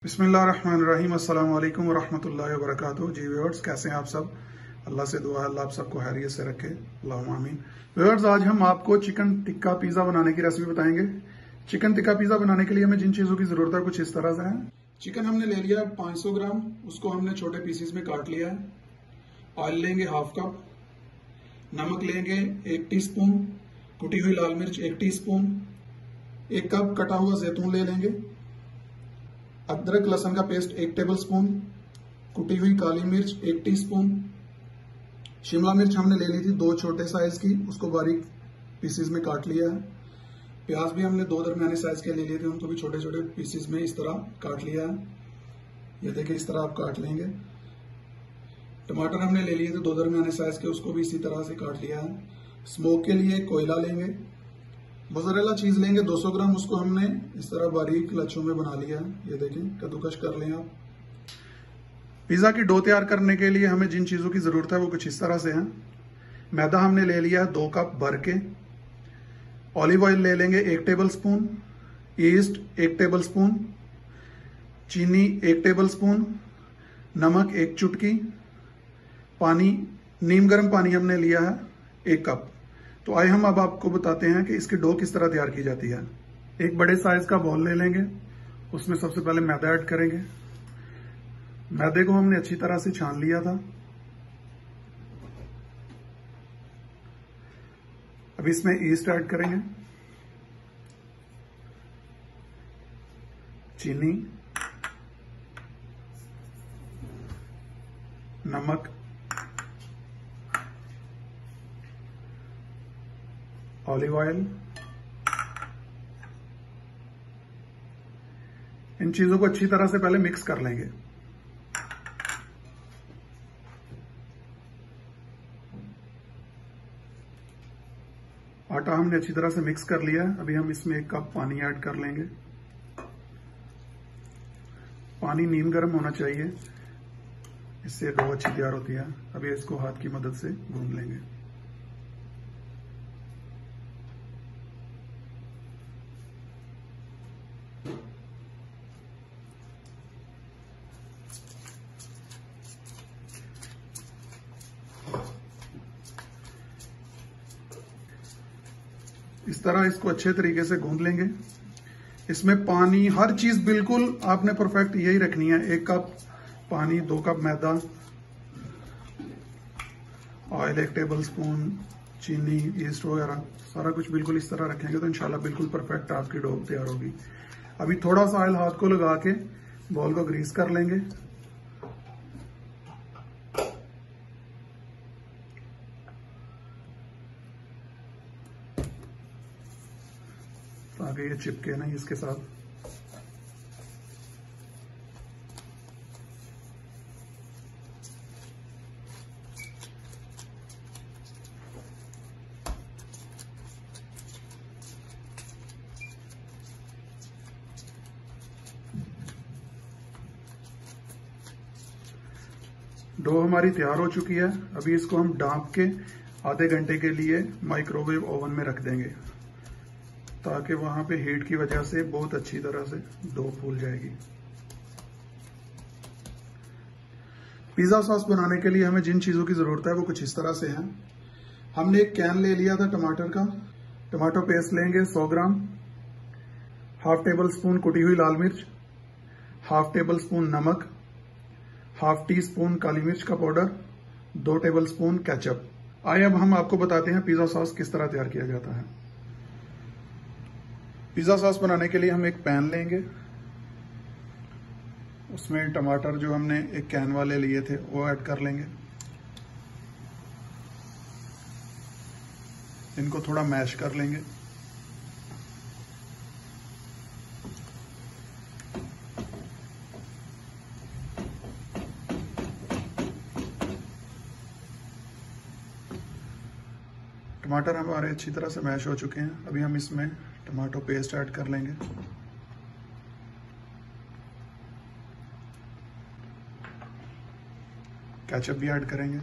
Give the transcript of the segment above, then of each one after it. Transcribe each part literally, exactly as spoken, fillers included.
बिस्मिल्लाहिर्रहमानिर्रहीम अस्सलाम वालेकुम वरहमतुल्लाहि वबरकातुहू। जी व्यूअर्स, कैसे हैं आप सब? अल्लाह से दुआ है अल्लाह आप सबको खैरियत से रखे, अल्लाहुम्मा आमीन। व्यूअर्स, आज हम आपको चिकन टिक्का पिज़्ज़ा बनाने की रेसिपी बताएंगे। चिकन टिक्का पिज़्ज़ा बनाने के लिए हमें जिन चीज़ों की ज़रूरत है कुछ इस तरह से है। चिकन हमने ले लिया पाँच सौ ग्राम, उसको हमने छोटे पीसेस में काट लिया है। ऑयल लेंगे हाफ कप, नमक लेंगे एक टी स्पून, कुटी हुई लाल मिर्च एक टी स्पून, एक कप कटा हुआ जैतून ले लेंगे, अदरक लहसुन का पेस्ट एक टेबलस्पून, कुटी हुई काली मिर्च एक टीस्पून, शिमला मिर्च हमने ले ली थी दो छोटे साइज की, उसको बारीक पीसेस में काट लिया है। प्याज भी हमने दो दरमियाने साइज के ले लिए थे, उनको भी छोटे छोटे पीसेस में इस तरह काट लिया है। ये देखिए इस तरह आप काट लेंगे। टमाटर हमने ले लिए थे दो दरमियाने साइज के, उसको भी इसी तरह से काट लिया है। स्मोक के लिए कोयला लेंगे। मोज़रेला चीज लेंगे दो सौ ग्राम, उसको हमने इस तरह बारीक लच्छों में बना लिया है। ये देखें, कद्दूकश कर लें आप। पिज्जा की डो तैयार करने के लिए हमें जिन चीजों की जरूरत है वो कुछ इस तरह से है। मैदा हमने ले लिया है दो कप भर के। ऑलिव ऑयल ले लेंगे एक टेबल स्पून, ईस्ट एक टेबल स्पून, चीनी एक टेबल स्पून, नमक एक चुटकी, पानी नीम गर्म पानी हमने लिया है एक कप। तो आइए हम अब आपको बताते हैं कि इसकी डो किस तरह तैयार की जाती है। एक बड़े साइज का बॉल ले लेंगे, उसमें सबसे पहले मैदा ऐड करेंगे। मैदे को हमने अच्छी तरह से छान लिया था। अब इसमें ईस्ट ऐड करेंगे, चीनी, नमक, ऑलिव ऑयल। इन चीजों को अच्छी तरह से पहले मिक्स कर लेंगे। आटा हमने अच्छी तरह से मिक्स कर लिया। अभी हम इसमें एक कप पानी ऐड कर लेंगे। पानी नीम गर्म होना चाहिए, इससे डो अच्छी तैयार होती है। अभी इसको हाथ की मदद से गूंद लेंगे। इस तरह इसको अच्छे तरीके से गूंद लेंगे। इसमें पानी, हर चीज बिल्कुल आपने परफेक्ट यही रखनी है। एक कप पानी, दो कप मैदा, ऑयल एक टेबल स्पून, चीनी, ईस्ट वगैरह सारा कुछ बिल्कुल इस तरह रखेंगे तो इंशाल्लाह बिल्कुल परफेक्ट आपकी डो तैयार होगी। अभी थोड़ा सा ऑयल हाथ को लगा के बॉल को ग्रीस कर लेंगे। ताकि ये चिपके नहीं इसके साथ। डो हमारी तैयार हो चुकी है। अभी इसको हम ढाँप के आधे घंटे के लिए माइक्रोवेव ओवन में रख देंगे, ताकि वहां पे हीट की वजह से बहुत अच्छी तरह से डो फूल जाएगी। पिज्जा सॉस बनाने के लिए हमें जिन चीजों की जरूरत है वो कुछ इस तरह से है। हमने एक कैन ले लिया था टमाटर का। टमाटो पेस्ट लेंगे सौ ग्राम, हाफ टेबल स्पून कुटी हुई लाल मिर्च, हाफ टेबल स्पून नमक, हाफ टी स्पून काली मिर्च का पाउडर, दो टेबल स्पून केचप। आइए अब हम आपको बताते हैं पिज्जा सॉस किस तरह तैयार किया जाता है। पिज्जा सॉस बनाने के लिए हम एक पैन लेंगे, उसमें टमाटर जो हमने एक कैन वाले लिए थे वो ऐड कर लेंगे। इनको थोड़ा मैश कर लेंगे। टमाटर हमारे अच्छी तरह से मैश हो चुके हैं। अभी हम इसमें टमाटो पेस्ट ऐड कर लेंगे। केचप भी ऐड करेंगे।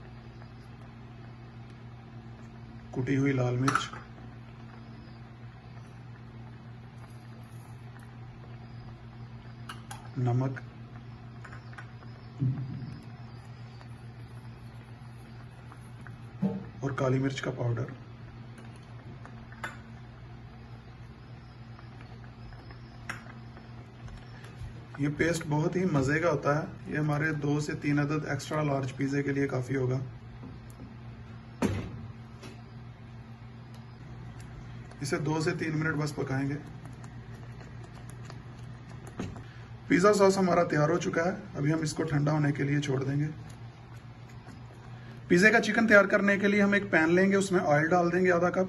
कुटी हुई लाल मिर्च, नमक, और काली मिर्च का पाउडर। ये पेस्ट बहुत ही मजे का होता है। ये हमारे दो से तीन अदद एक्स्ट्रा लार्ज पिज्जे के लिए काफी होगा। इसे दो से तीन मिनट बस पकाएंगे। पिज्जा सॉस हमारा तैयार हो चुका है। अभी हम इसको ठंडा होने के लिए छोड़ देंगे। पिज्जे का चिकन तैयार करने के लिए हम एक पैन लेंगे, उसमें ऑयल डाल देंगे आधा कप।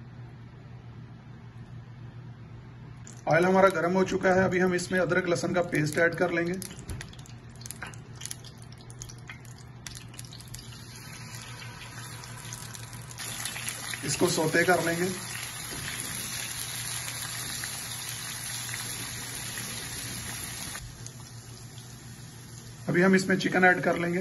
ऑयल हमारा गर्म हो चुका है। अभी हम इसमें अदरक लहसुन का पेस्ट ऐड कर लेंगे। इसको सौते कर लेंगे। अभी हम इसमें चिकन ऐड कर लेंगे।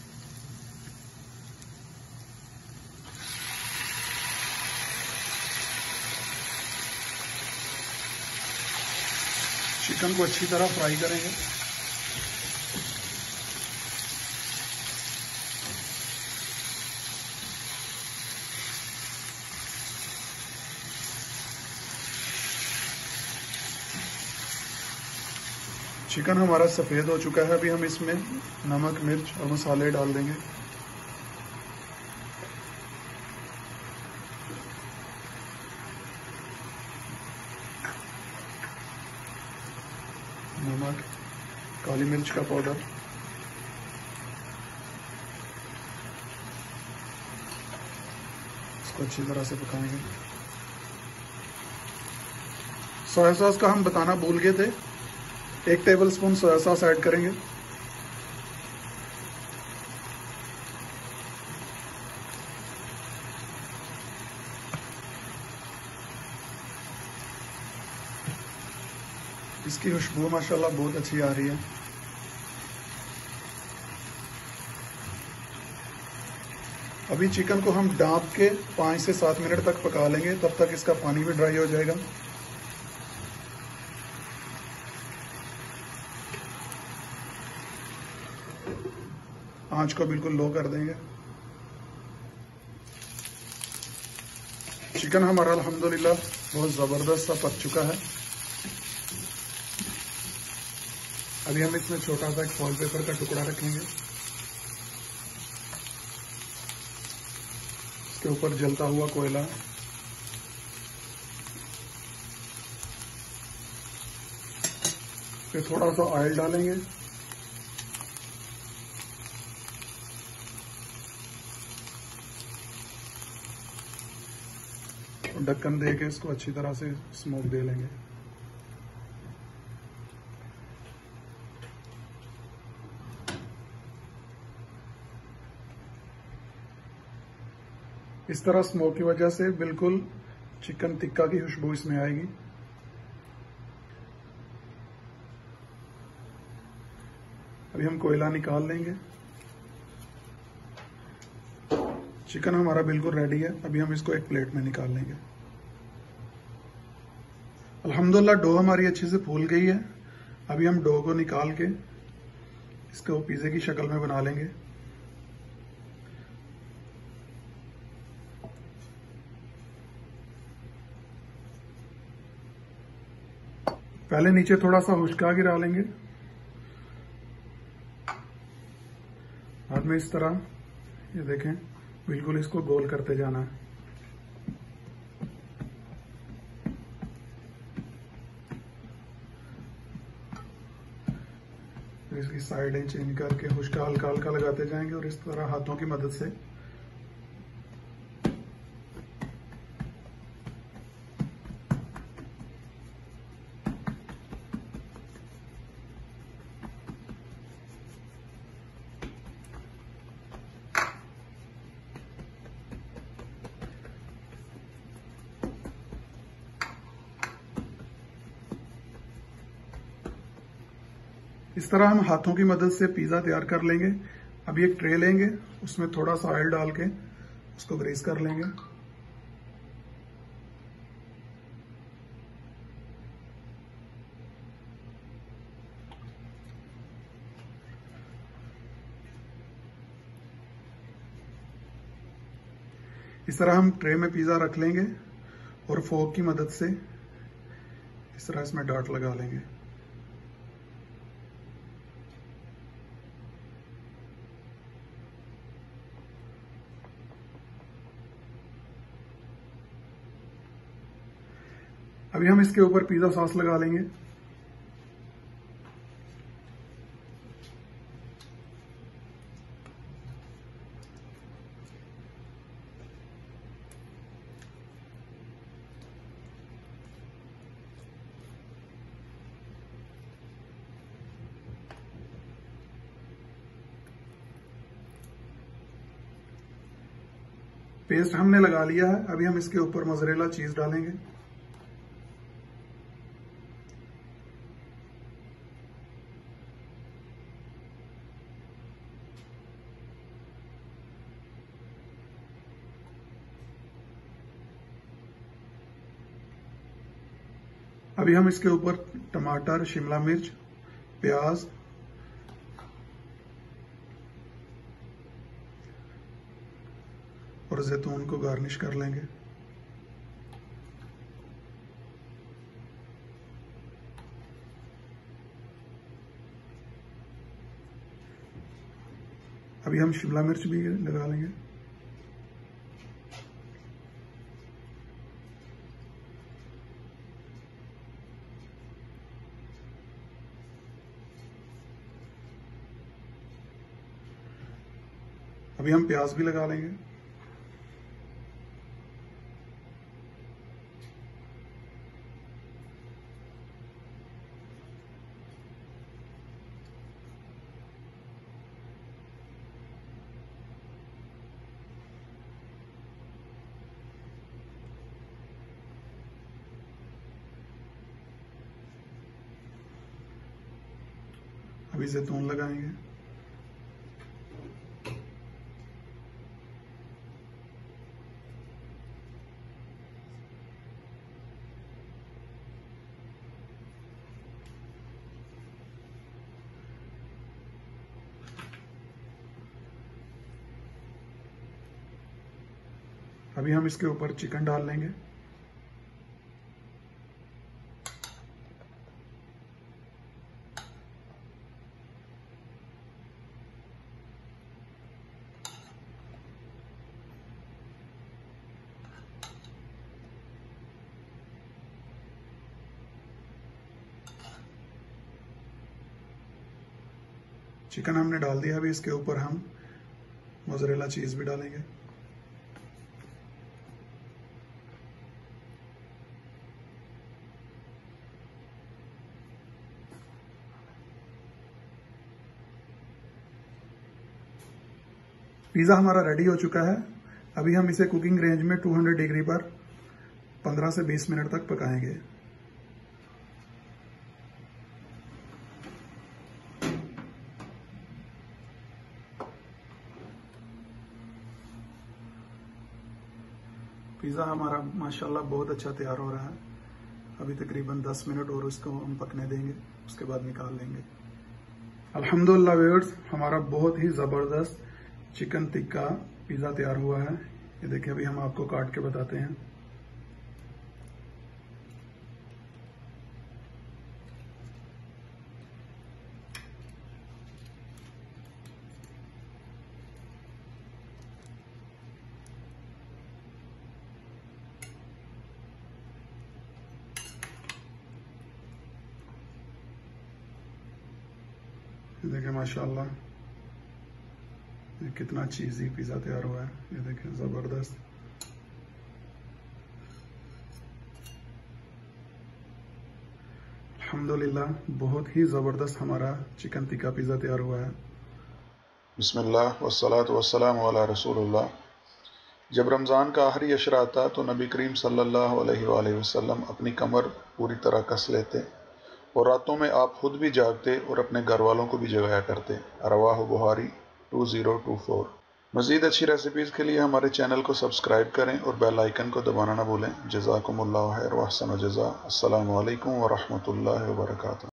चिकन को अच्छी तरह फ्राई करेंगे। चिकन हमारा सफेद हो चुका है। अभी हम इसमें नमक, मिर्च और मसाले डाल देंगे। नमक, काली मिर्च का पाउडर, इसको अच्छी तरह से पकाएंगे। सोया सॉस का हम बताना भूल गए थे। एक टेबलस्पून सोया सॉस ऐड करेंगे। इसकी खुशबू माशाल्लाह बहुत अच्छी आ रही है। अभी चिकन को हम ढाँप के पाँच से सात मिनट तक पका लेंगे। तब तक इसका पानी भी ड्राई हो जाएगा। आंच को बिल्कुल लो कर देंगे। चिकन हमारा अल्हम्दुलिल्लाह बहुत जबरदस्त सा पक चुका है। अभी हम इसमें छोटा सा एक फॉइल पेपर का टुकड़ा रखेंगे। इसके ऊपर जलता हुआ कोयला, फिर थोड़ा सा ऑयल डालेंगे। ढक्कन दे के इसको अच्छी तरह से स्मोक दे लेंगे। इस तरह स्मोक की वजह से बिल्कुल चिकन टिक्का की खुशबू इसमें आएगी। अभी हम कोयला निकाल लेंगे। चिकन हमारा बिल्कुल रेडी है। अभी हम इसको एक प्लेट में निकाल लेंगे। अल्हम्दुलिल्लाह डो हमारी अच्छे से फूल गई है। अभी हम डो को निकाल के इसको पिज्जे की शक्ल में बना लेंगे। पहले नीचे थोड़ा सा हुस्का गिरा लेंगे। बाद में इस तरह ये देखें बिल्कुल इसको गोल करते जाना है। इसकी साइडें चेंज करके हुस्का हल्का हल्का लगाते जाएंगे और इस तरह हाथों की मदद से इस तरह हम हाथों की मदद से पिज्जा तैयार कर लेंगे। अभी एक ट्रे लेंगे, उसमें थोड़ा सा ऑयल डाल के उसको ग्रीस कर लेंगे। इस तरह हम ट्रे में पिज़्ज़ा रख लेंगे और फोक की मदद से इस तरह इसमें डॉट लगा लेंगे। अभी हम इसके ऊपर पिज़्ज़ा सॉस लगा लेंगे। पेस्ट हमने लगा लिया है। अभी हम इसके ऊपर मोज़रेला चीज डालेंगे। अभी हम इसके ऊपर टमाटर, शिमला मिर्च, प्याज और जैतून को गार्निश कर लेंगे। अभी हम शिमला मिर्च भी लगा लेंगे। अभी हम प्याज भी लगा लेंगे। अभी जैतून लगाएंगे। अभी हम इसके ऊपर चिकन डाल लेंगे। चिकन हमने डाल दिया। अभी इसके ऊपर हम मोज़रेला चीज भी डालेंगे। पिज़्ज़ा हमारा रेडी हो चुका है। अभी हम इसे कुकिंग रेंज में दो सौ डिग्री पर पंद्रह से बीस मिनट तक पकाएंगे। पिज़्ज़ा हमारा माशाल्लाह बहुत अच्छा तैयार हो रहा है। अभी तकरीबन दस मिनट और उसको हम पकने देंगे, उसके बाद निकाल लेंगे। अल्हम्दुलिल्लाह व्यूअर्स, हमारा बहुत ही ज़बरदस्त चिकन टिक्का पिज़्ज़ा तैयार हुआ है। ये देखिए, अभी हम आपको काट के बताते हैं। ये देखिए माशाल्लाह, ये कितना चीज़ी पिज़्ज़ा तैयार हुआ है। ये देखिए ज़बरदस्त। अल्हम्दुलिल्लाह, बहुत ही ज़बरदस्त हमारा चिकन टिक्का पिज़्ज़ा तैयार हुआ है। बिस्मिल्लाह वस्सलातु वस्सलामु अला रसूलुल्लाह। जब रमज़ान का आखिरी अशरा आता तो नबी करीम सल्लल्लाहु अलैहि वसल्लम अपनी कमर पूरी तरह कस लेते और रातों में आप खुद भी जागते और अपने घर वालों को भी जगाया करते। रवाह बुखारी टू ज़ीरो टू फोर। मज़ीद अच्छी रेसिपीज़ के लिए हमारे चैनल को सब्सक्राइब करें और बेल आइकन को दबाना ना भूलें। जज़ाकुमुल्लाहु खैर व अहसन जज़ा। अस्सलामु अलैकुम व रहमतुल्लाहि व बरकातुहू।